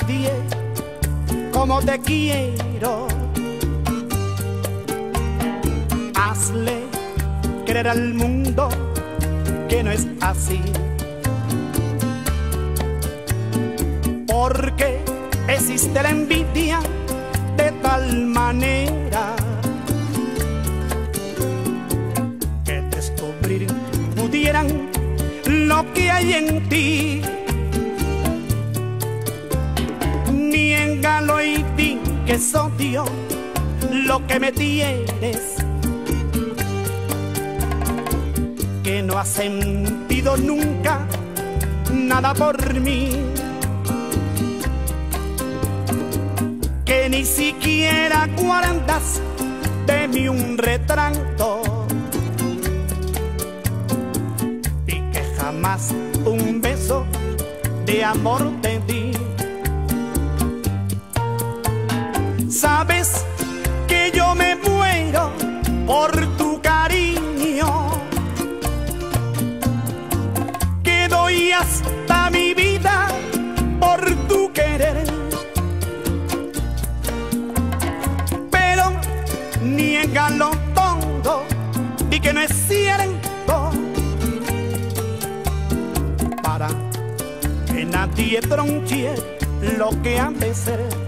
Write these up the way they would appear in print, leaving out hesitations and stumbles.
nadie como te quiero. Hazle creer al mundo que no es así, porque existe la envidia de tal manera que descubrir pudieran lo que hay en ti. Niégalo y di que es odio lo que me tienes, que no has sentido nunca nada por mí, que ni siquiera guardas de mí un retrato, y que jamás un beso de amor te di. Sabes que yo me muero por tu cariño, que doy hasta mi vida por tu querer, pero niégalo todo, di que no es cierto, para que nadie tronche lo que ha de ser.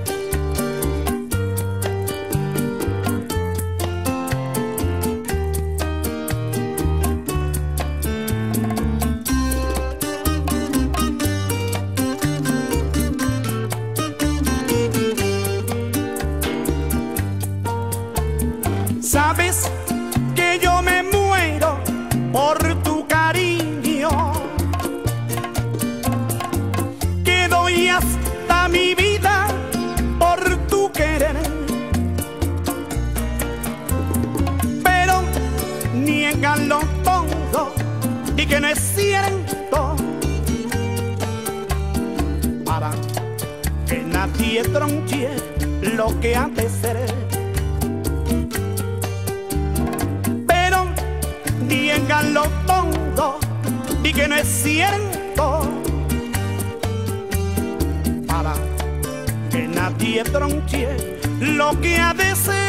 Sabes que yo me muero por tu cariño, que doy hasta mi vida por tu querer, pero niégalo todo, di que no es cierto, para que nadie tronche lo que ha de ser. Niégalo todo, di que no es cierto, para que nadie tronche lo que ha de ser.